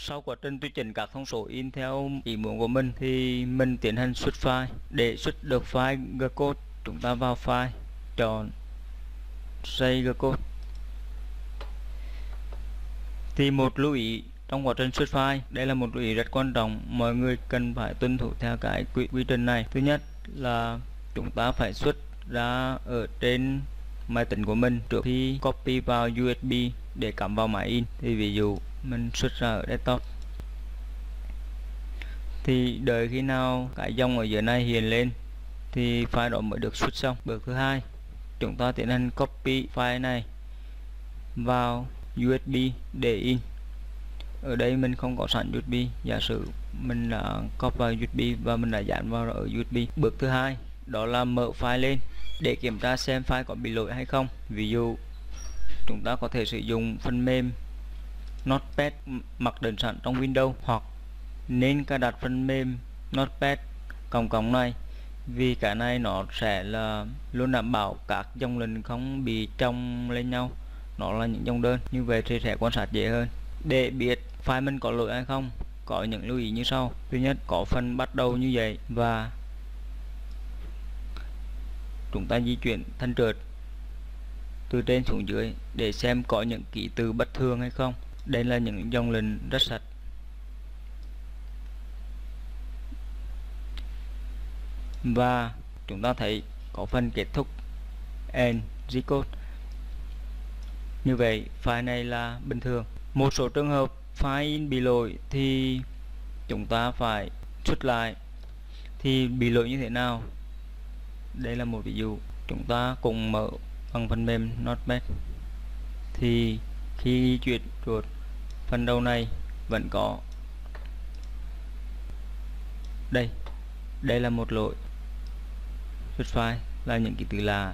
Sau quá trình tùy chỉnh các thông số in theo ý muốn của mình thì mình tiến hành xuất file. Để xuất được file G-code, chúng ta vào file, chọn Save G-code. Thì một lưu ý trong quá trình xuất file, đây là một lưu ý rất quan trọng, mọi người cần phải tuân thủ theo cái quy trình này. Thứ nhất là chúng ta phải xuất ra ở trên máy tính của mình trước khi copy vào USB để cắm vào máy in. Thì ví dụ mình xuất ra ở desktop, thì đợi khi nào cái dòng ở dưới này hiện lên thì file đó mới được xuất xong. Bước thứ hai, chúng ta tiến hành copy file này vào USB để in. Ở đây mình không có sẵn USB, giả sử mình đã copy vào USB và mình đã dán vào ở USB. Bước thứ hai đó là mở file lên để kiểm tra xem file có bị lỗi hay không. Ví dụ chúng ta có thể sử dụng phần mềm Notepad mặc định sẵn trong Windows, hoặc nên cài đặt phần mềm Notepad cộng này, vì cái này nó sẽ là luôn đảm bảo các dòng lệnh không bị chồng lên nhau, nó là những dòng đơn, như vậy thì sẽ quan sát dễ hơn. Để biết file mình có lỗi hay không, có những lưu ý như sau. Thứ nhất, có phần bắt đầu như vậy và chúng ta di chuyển thanh trượt từ trên xuống dưới để xem có những ký tự bất thường hay không. Đây là những dòng lệnh rất sạch. Và chúng ta thấy có phần kết thúc end G-code. Như vậy file này là bình thường. Một số trường hợp file bị lỗi thì chúng ta phải xuất lại. Thì bị lỗi như thế nào? Đây là một ví dụ. Chúng ta cùng mở bằng phần mềm Notepad. Thì khi di chuyển chuột, phần đầu này vẫn có đây là một lỗi xuất file, là những ký tự lạ,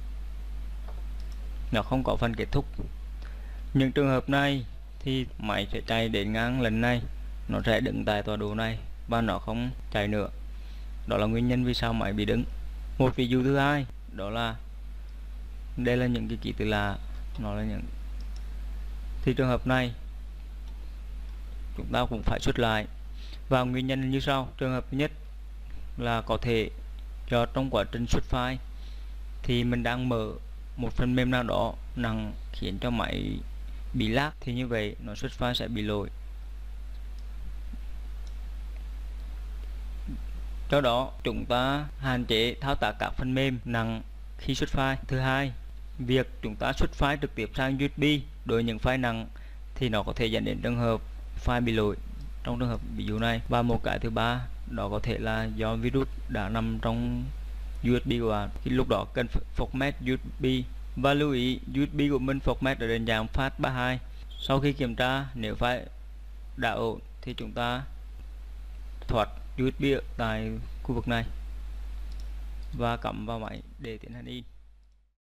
nó không có phần kết thúc. Những trường hợp này thì máy sẽ chạy đến ngang lần này, nó sẽ đứng tại tọa độ này và nó không chạy nữa. Đó là nguyên nhân vì sao máy bị đứng. Một ví dụ thứ hai đó là đây là những cái ký tự lạ, nó là những, thì trường hợp này chúng ta cũng phải xuất lại. Và nguyên nhân như sau. Trường hợp thứ nhất là có thể do trong quá trình xuất file thì mình đang mở một phần mềm nào đó năng khiến cho máy bị lag, thì như vậy nó xuất file sẽ bị lỗi. Do đó chúng ta hạn chế thao tác các phần mềm nặng khi xuất file. Thứ hai, việc chúng ta xuất file trực tiếp sang USB đối với những file nặng thì nó có thể dẫn đến trường hợp file bị lỗi trong trường hợp ví dụ này. Và một cái thứ ba đó có thể là do virus đã nằm trong USB của bạn, thì lúc đó cần format USB. Và lưu ý USB của mình format ở định dạng FAT32. Sau khi kiểm tra nếu file đã ổn thì chúng ta thoát USB tại khu vực này và cắm vào máy để tiến hành in.